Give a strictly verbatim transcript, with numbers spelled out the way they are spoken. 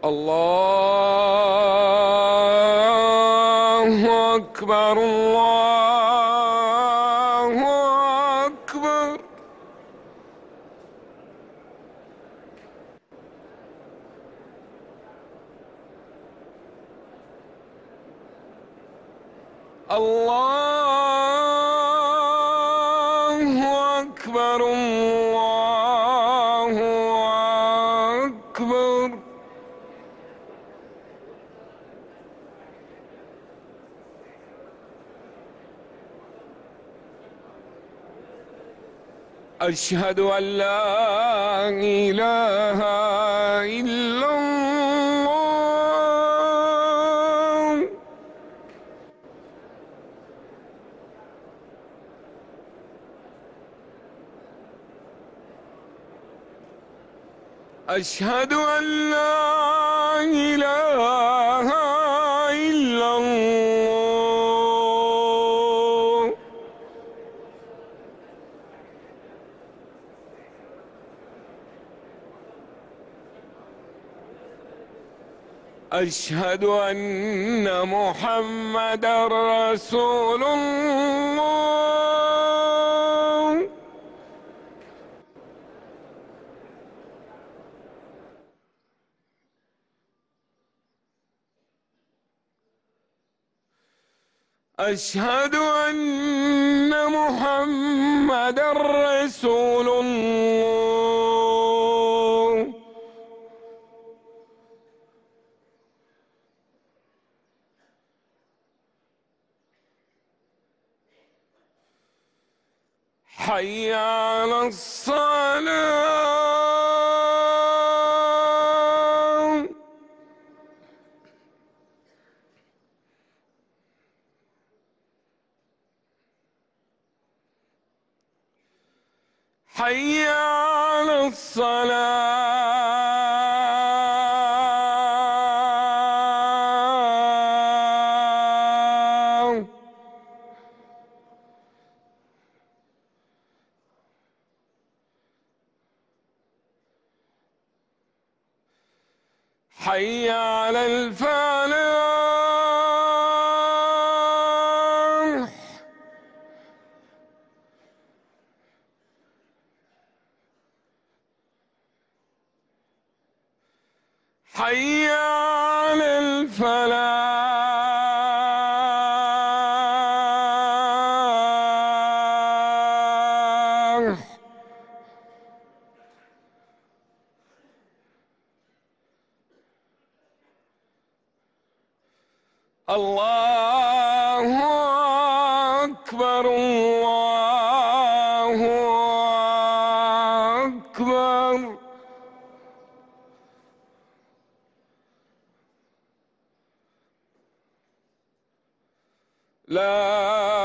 الله أكبر الله أكبر. الله أكبر الله أكبر. أشهد أن لا إله إلا الله. أشهد أن لا إله إلا الله. أشهد أن محمدًا رسول الله. أشهد أن محمدًا رسول الله. حي على الصلاة. حي على الصلاة. حي على الفلاح. حي على الفلاح. الله أكبر الله أكبر. لا